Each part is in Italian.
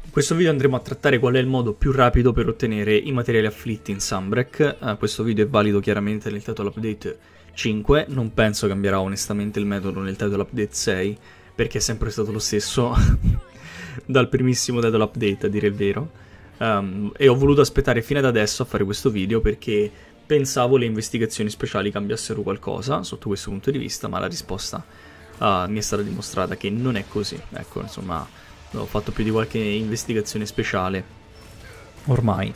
In questo video andremo a trattare qual è il modo più rapido per ottenere i materiali afflitti in Sunbreak. Questo video è valido chiaramente nel Title Update 5, non penso cambierà onestamente il metodo nel Title Update 6, perché è sempre stato lo stesso dal primissimo Title Update, a dire il vero. E ho voluto aspettare fino ad adesso a fare questo video perché pensavo le investigazioni speciali cambiassero qualcosa sotto questo punto di vista, ma la risposta mi è stata dimostrata che non è così. Ecco, insomma, ho fatto più di qualche investigazione speciale ormai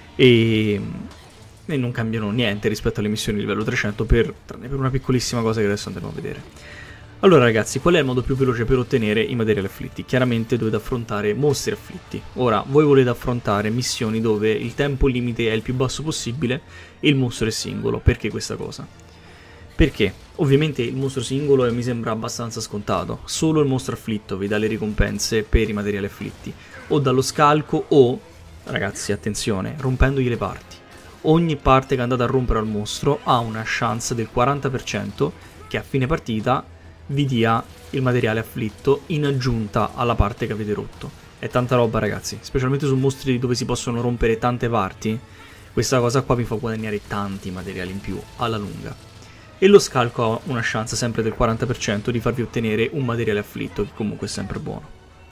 e non cambiano niente rispetto alle missioni di livello 300 tranne per una piccolissima cosa che adesso andremo a vedere. Allora ragazzi, qual è il modo più veloce per ottenere i materiali afflitti? Chiaramente dovete affrontare mostri afflitti. Ora, voi volete affrontare missioni dove il tempo limite è il più basso possibile e il mostro è singolo. Perché questa cosa? Perché ovviamente il mostro singolo mi sembra abbastanza scontato. Solo il mostro afflitto vi dà le ricompense per i materiali afflitti, o dallo scalco o, ragazzi attenzione, rompendogli le parti. Ogni parte che andate a rompere al mostro ha una chance del 40% che a fine partita vi dia il materiale afflitto in aggiunta alla parte che avete rotto. È tanta roba ragazzi, specialmente su mostri dove si possono rompere tante parti. Questa cosa qua vi fa guadagnare tanti materiali in più alla lunga. E lo scalco ha una chance sempre del 40% di farvi ottenere un materiale afflitto, che comunque è sempre buono.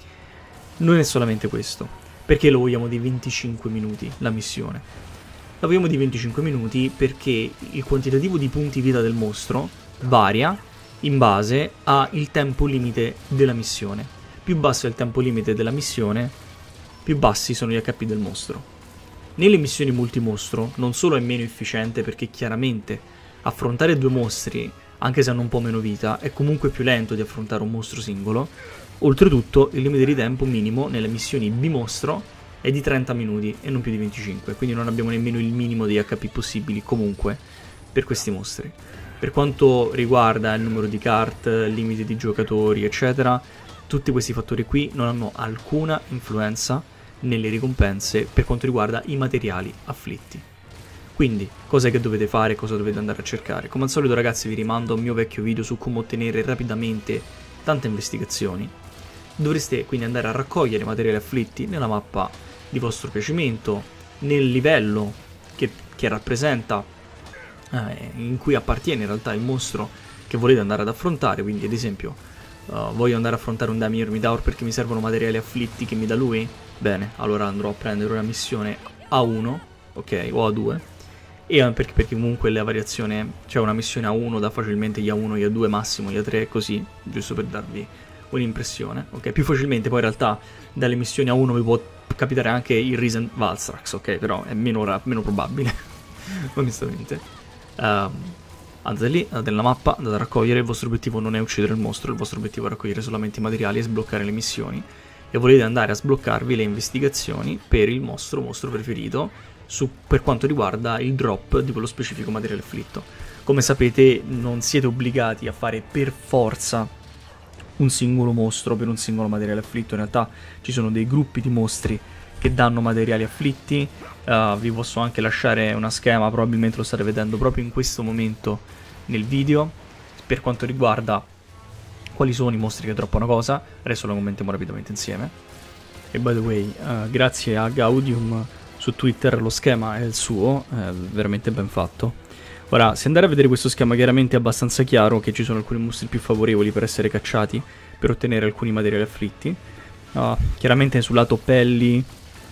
Non è solamente questo, perché lo vogliamo di 25 minuti la missione. La vogliamo di 25 minuti perché il quantitativo di punti vita del mostro varia in base al tempo limite della missione. Più basso è il tempo limite della missione, più bassi sono gli HP del mostro. Nelle missioni multimostro non solo è meno efficiente perché chiaramente affrontare due mostri, anche se hanno un po' meno vita, è comunque più lento di affrontare un mostro singolo. Oltretutto, il limite di tempo minimo nelle missioni bimostro è di 30 minuti e non più di 25, quindi non abbiamo nemmeno il minimo di HP possibili comunque per questi mostri. Per quanto riguarda il numero di kart, il limite di giocatori, eccetera, tutti questi fattori qui non hanno alcuna influenza nelle ricompense per quanto riguarda i materiali afflitti. Quindi, cosa che dovete fare, cosa dovete andare a cercare? Come al solito ragazzi vi rimando a un mio vecchio video su come ottenere rapidamente tante investigazioni. Dovreste quindi andare a raccogliere materiali afflitti nella mappa di vostro piacimento, nel livello che rappresenta, in cui appartiene in realtà il mostro che volete andare ad affrontare. Quindi ad esempio, voglio andare a affrontare un Damir Mitaur perché mi servono materiali afflitti che mi dà lui? Bene, allora andrò a prendere una missione A1, ok, o A2. E perché comunque la variazione, c'è una missione A1 da facilmente gli A1, gli A2 massimo, gli A3, così, giusto per darvi un'impressione, ok? Più facilmente poi in realtà dalle missioni A1 vi può capitare anche il Risen Valstrax, ok? Però è meno probabile, onestamente. Andate lì, andate nella mappa, andate a raccogliere, il vostro obiettivo non è uccidere il mostro, il vostro obiettivo è raccogliere solamente i materiali e sbloccare le missioni. E volete andare a sbloccarvi le investigazioni per il mostro preferito, per quanto riguarda il drop di quello specifico materiale afflitto. Come sapete non siete obbligati a fare per forza un singolo mostro per un singolo materiale afflitto, in realtà ci sono dei gruppi di mostri che danno materiali afflitti. Vi posso anche lasciare una schema, probabilmente lo state vedendo proprio in questo momento nel video, per quanto riguarda quali sono i mostri che droppano cosa. Adesso lo commentiamo rapidamente insieme. E by the way, grazie a Gaudium su Twitter, lo schema è il suo, è veramente ben fatto. Ora, se andare a vedere questo schema, chiaramente è abbastanza chiaro che ci sono alcuni mostri più favorevoli per essere cacciati, per ottenere alcuni materiali afflitti. Chiaramente sul lato pelli,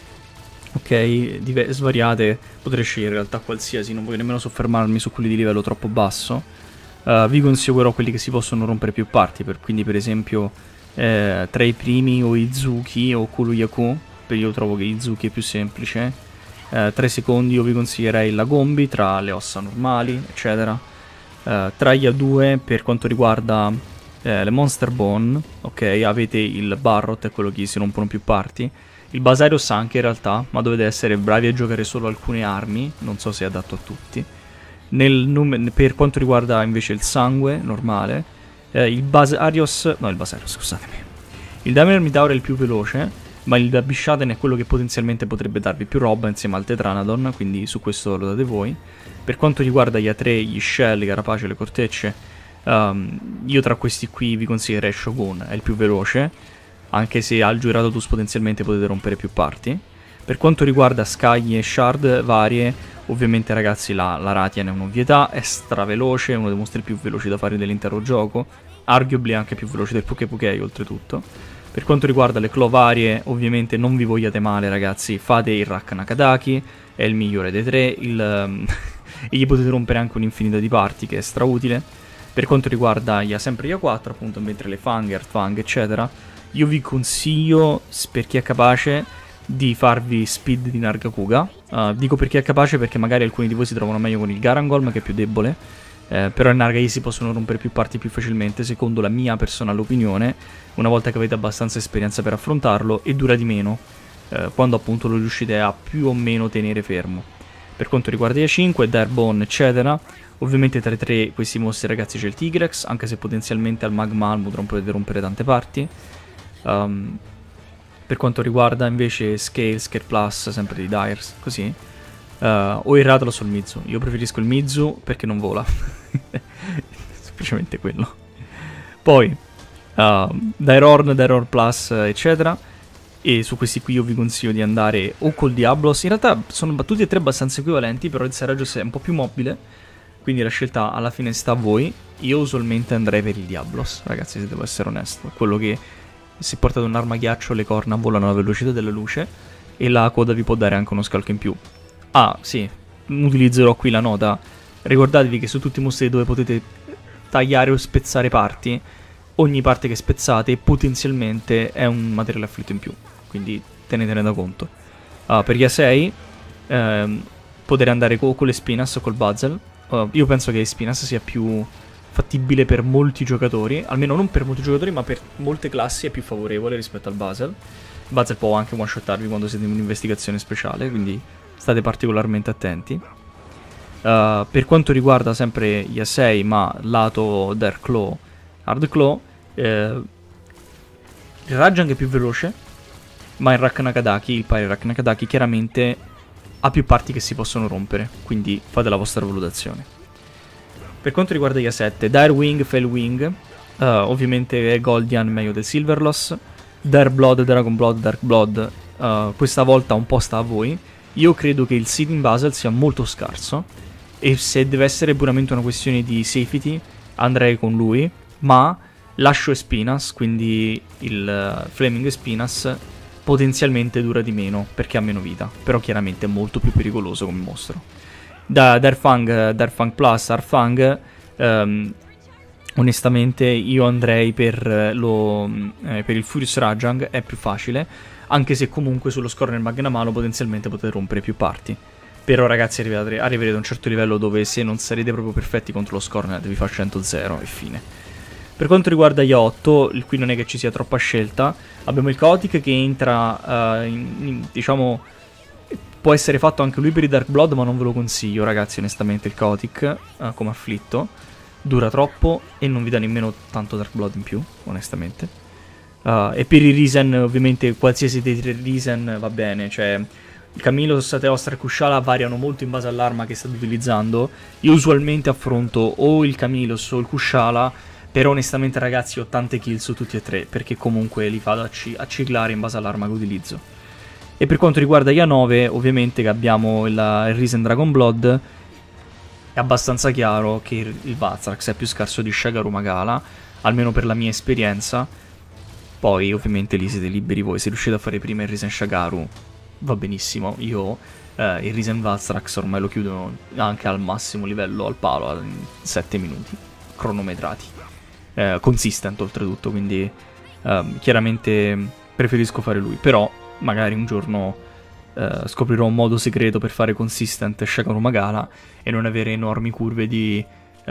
ok, svariate, potrei scegliere in realtà qualsiasi, non voglio nemmeno soffermarmi su quelli di livello troppo basso. Vi consiglio però quelli che si possono rompere più parti, quindi per esempio tra i primi o Izuki o Kuruyaku. Io trovo che Izuki è più semplice. Tra i secondi io vi consiglierei la Gombi, tra le ossa normali, eccetera. Tra gli A2, per quanto riguarda le Monster Bone, ok, avete il Barrot, è quello che si rompono più parti. Il Basarios anche in realtà, ma dovete essere bravi a giocare solo alcune armi, non so se è adatto a tutti. Per quanto riguarda invece il sangue normale, il Basarios, scusatemi. Il Damir Mitaur è il più veloce, ma il Bishaten è quello che potenzialmente potrebbe darvi più roba insieme al Tetranadon, quindi su questo lo date voi. Per quanto riguarda gli A3, gli Shell, i Carapace, le cortecce, io tra questi qui vi consiglierei Shogun, è il più veloce. anche se al Giuratus potenzialmente potete rompere più parti. Per quanto riguarda scaglie e shard varie, ovviamente ragazzi la Ratian è un'ovvietà, è straveloce, è uno dei mostri più veloci da fare dell'intero gioco, arguably anche più veloce del Poké oltretutto. Per quanto riguarda le claw varie, ovviamente non vi vogliate male ragazzi, fate il Rak Nakadaki, è il migliore dei tre, e gli potete rompere anche un'infinità di parti che è strautile. Per quanto riguarda sempre gli A4, appunto, mentre le Fang, Earthfang eccetera, io vi consiglio, per chi è capace, di farvi speed di Nargacuga. Dico per chi è capace perché magari alcuni di voi si trovano meglio con il Garangolm che è più debole, però i Nargai si possono rompere più parti più facilmente secondo la mia personale opinione, una volta che avete abbastanza esperienza per affrontarlo, e dura di meno quando appunto lo riuscite a più o meno tenere fermo. Per quanto riguarda i 5, Direbone eccetera, ovviamente tra i tre questi mostri ragazzi c'è il Tigrex, anche se potenzialmente al Magma Almudron potete rompere tante parti. Per quanto riguarda invece Scale Plus, sempre di Dyers, così, o il Rathalos o il Mizu. Io preferisco il Mizu perché non vola. Semplicemente quello. Poi, Dairorn Plus, eccetera. E su questi qui io vi consiglio di andare o col Diablos. In realtà sono tutti e tre abbastanza equivalenti, però il Seragios è un po' più mobile, quindi la scelta alla fine sta a voi. Io usualmente andrei per il Diablos, ragazzi, se devo essere onesto. Quello che, se portate un'arma ghiaccio, le corna volano alla velocità della luce e la coda vi può dare anche uno scalco in più. Ah, sì, utilizzerò qui la nota. Ricordatevi che su tutti i mostri dove potete tagliare o spezzare parti, ogni parte che spezzate potenzialmente è un materiale afflitto in più, quindi tenetene da conto. Per gli A6 potrei andare con le Spinas o col Buzzle. Io penso che Spinas sia più fattibile per molti giocatori, almeno non per molti giocatori, ma per molte classi è più favorevole rispetto al Buzzle. Il Buzzle può anche one-shottarvi quando siete in un'investigazione speciale, quindi state particolarmente attenti. Per quanto riguarda sempre gli A6, ma lato Dark Claw, Hard Claw, il Rajang è più veloce, ma il Rak Nakadaki, il pari Rak Nakadaki, chiaramente ha più parti che si possono rompere, quindi fate la vostra valutazione. Per quanto riguarda gli A7, Direwing, Failwing, ovviamente è Goldian meglio del Silverloss, Direblood, Dragonblood, Darkblood, questa volta un po' sta a voi. Io credo che il Seeding Basal sia molto scarso, e se deve essere puramente una questione di safety andrei con lui, ma lascio Espinas, quindi il Flaming Espinas potenzialmente dura di meno perché ha meno vita, però chiaramente è molto più pericoloso come mostro. Da Darfang Plus, Arfang, onestamente io andrei per il Furious Rajang, è più facile, anche se comunque sullo Scorner Magnamalo potenzialmente potete rompere più parti. Però ragazzi arriverete a un certo livello dove se non sarete proprio perfetti contro lo Scorner devi fare 100-0 e fine. Per quanto riguarda gli 8, qui non è che ci sia troppa scelta. Abbiamo il Chaotic che entra, diciamo, può essere fatto anche lui per i Dark Blood, ma non ve lo consiglio ragazzi onestamente il Chaotic come afflitto. Dura troppo e non vi dà nemmeno tanto Dark Blood in più, onestamente. E per i Risen, ovviamente qualsiasi dei tre Risen va bene, cioè il Camilo, Sateostra e Kushala variano molto in base all'arma che state utilizzando. Io usualmente affronto o il Camilos o il Kushala, però onestamente ragazzi ho tante kill su tutti e tre, perché comunque li vado a ciclare in base all'arma che utilizzo. E per quanto riguarda gli A9, ovviamente che abbiamo il Risen Dragon Blood, è abbastanza chiaro che il Vathrax è più scarso di Shagaru Magala, almeno per la mia esperienza. Poi ovviamente lì siete liberi voi, se riuscite a fare prima il Risen Shagaru va benissimo. Io il Risen Vathrax ormai lo chiudo anche al massimo livello, al palo, in 7 minuti, cronometrati. Consistent oltretutto, quindi chiaramente preferisco fare lui, però magari un giorno scoprirò un modo segreto per fare consistent Shagaru Magala e non avere enormi curve di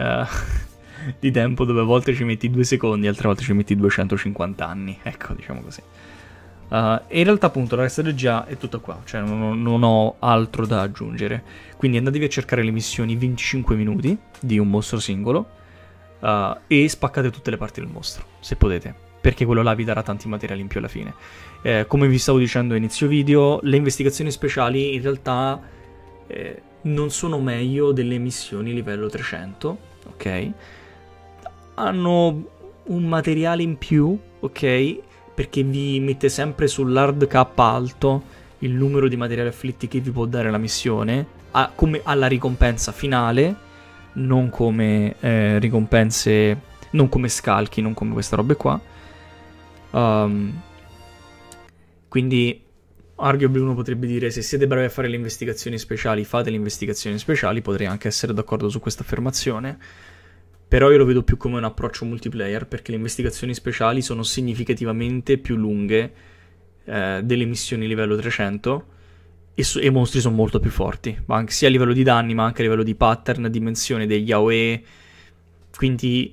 tempo dove a volte ci metti 2 secondi, altre volte ci metti 250 anni, ecco, diciamo così. E in realtà appunto la strategia è tutta qua, cioè non ho altro da aggiungere, quindi andatevi a cercare le missioni 25 minuti di un mostro singolo e spaccate tutte le parti del mostro, se potete, perché quello là vi darà tanti materiali in più alla fine. Come vi stavo dicendo a inizio video, le investigazioni speciali in realtà non sono meglio delle missioni livello 300, ok? Hanno un materiale in più, ok? perché vi mette sempre sull'hard cap alto il numero di materiali afflitti che vi può dare la missione, come alla ricompensa finale, non come ricompense, non come scalchi, non come queste robe qua. Quindi arguably uno potrebbe dire: se siete bravi a fare le investigazioni speciali, fate le investigazioni speciali. Potrei anche essere d'accordo su questa affermazione, però io lo vedo più come un approccio multiplayer, perché le investigazioni speciali sono significativamente più lunghe delle missioni livello 300 e i mostri sono molto più forti, ma anche sia a livello di danni ma anche a livello di pattern, dimensione degli AOE. Quindi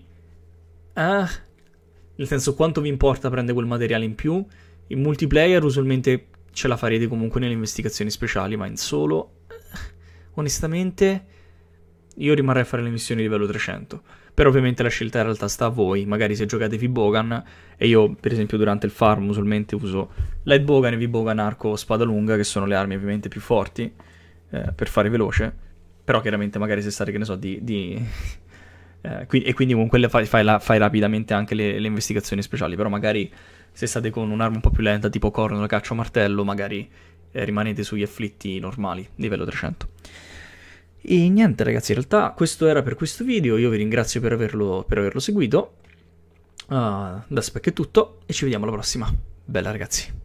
nel senso, quanto vi importa prendere quel materiale in più? In multiplayer usualmente ce la farete comunque nelle investigazioni speciali, ma in solo, onestamente, io rimarrei a fare le missioni livello 300. Però ovviamente la scelta in realtà sta a voi. Magari se giocate V-Bogan, e io per esempio durante il farm usualmente uso Light Bogan e V-Bogan arco spada lunga, che sono le armi ovviamente più forti per fare veloce. Però chiaramente magari se state, che ne so, e quindi comunque fai rapidamente anche le investigazioni speciali. Però magari se state con un'arma un po' più lenta, tipo corno, caccia o martello, magari rimanete sugli afflitti normali, livello 300. E niente ragazzi, in realtà questo era per questo video. Io vi ringrazio per averlo seguito. Da Spec è tutto e ci vediamo alla prossima. Bella ragazzi.